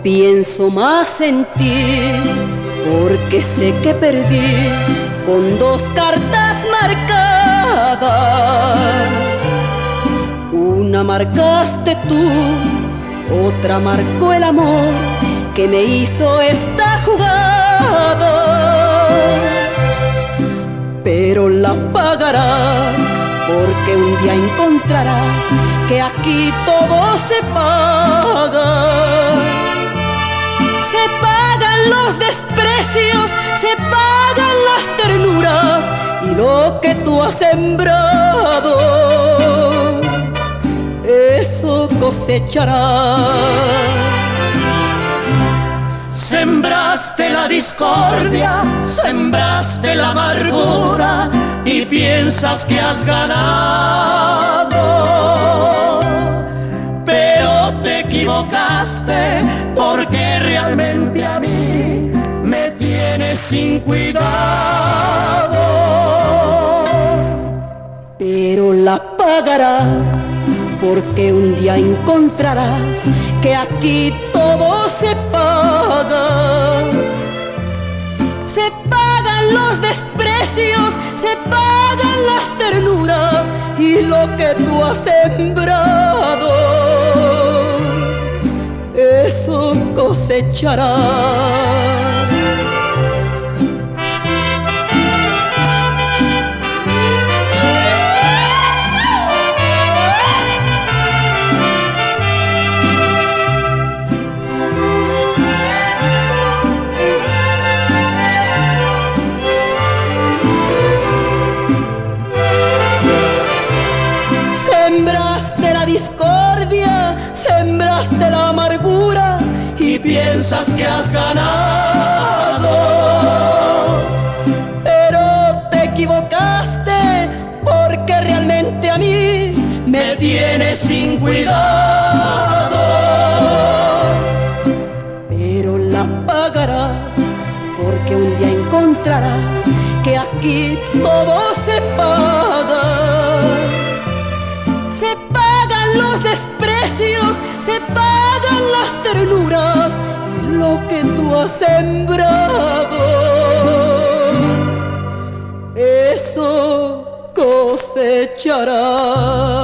pienso más en ti, porque sé que perdí con 2 cartas marcadas. Una marcaste tú, otra marcó el amor que me hizo esta jugada. Pero la pagarás, porque un día encontrarás que aquí todo se paga. Se pagan los desprecios, se pagan las ternuras y lo que tú has sembrado, eso cosecharás. Sembraste la discordia, sembraste la amargura y piensas que has ganado, pero te equivocaste, porque realmente a mí me tienes sin cuidado. Pero la pagarás, porque un día encontrarás que aquí todo se paga. Se pagan los desprecios, se pagan las ternuras y lo que tú has sembrado, eso cosecharás. Sembraste la discordia, sembraste la amargura y piensas que has ganado, pero te equivocaste, porque realmente a mí me tienes sin cuidado. Pero la pagarás, porque un día encontrarás que aquí todo se paga. Se pagan los desprecios, se pagan las ternuras y lo que tú has sembrado, eso cosecharás.